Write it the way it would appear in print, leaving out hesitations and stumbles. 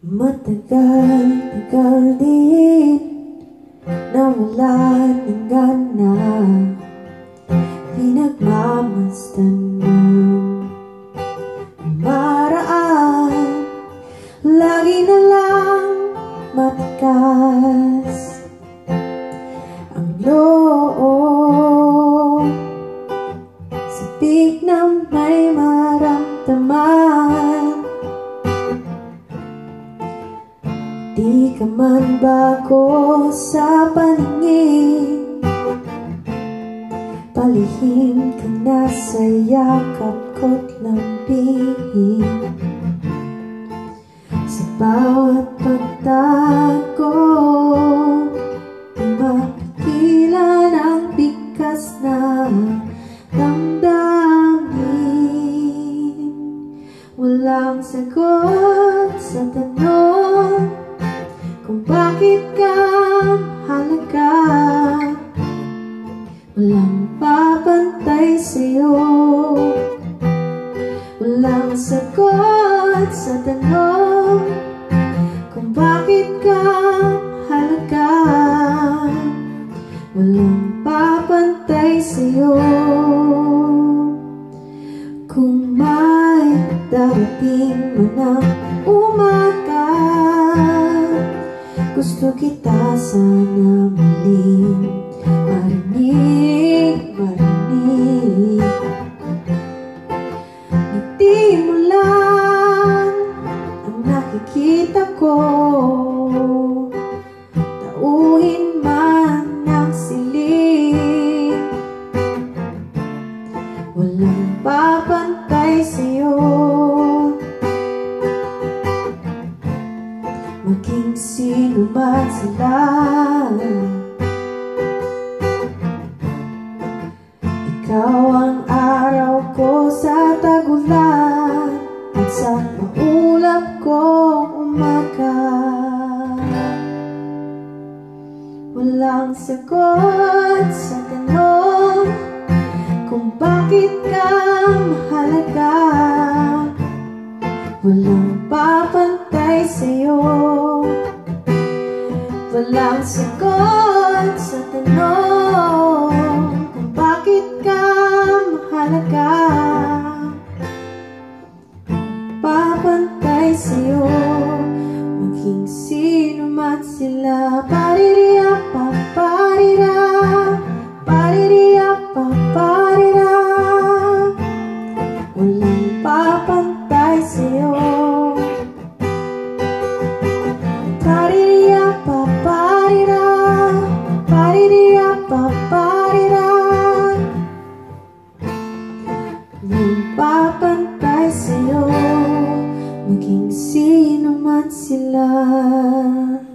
Matagal-tagal din nawala ng gana, pinagmamasdan ng maraan. Lagi na lang matikas ang loob, sabik na may maramdaman. Di ka man bago sa paningin, palihim ka na sa yakap ko't lambing. Sa bawat pagtago, di mapigilan ang bigkas na damdamin. Walang sagot sa tanong kung bakit ka halaga, walang papantay sa'yo. Walang sagot sa tanong kung bakit ka halaga, walang papantay sa'yo. Kung may darating man ang umaga, gusto kita sana muling marinig. Ngiti mo lang ang nakikita ko, tauhin man ang siling. Walang papantay sa'yo, maging sino man sila. Ikaw ang araw ko sa tagulan at sa maulap kong umaga. Walang sagot sa tanong kung bakit ka mahalaga, walang papantay sa'yo. Walang sagot sa tanong kung bakit ka mahalaga, papantay sa'yo, maging sino man sila. Paririya pa, parira, paririya pa, parira. Walang papantay sa'yo. Paririya pa, parira, paririya pa, parira. Walang papantay sa'yo, maging sino man sila.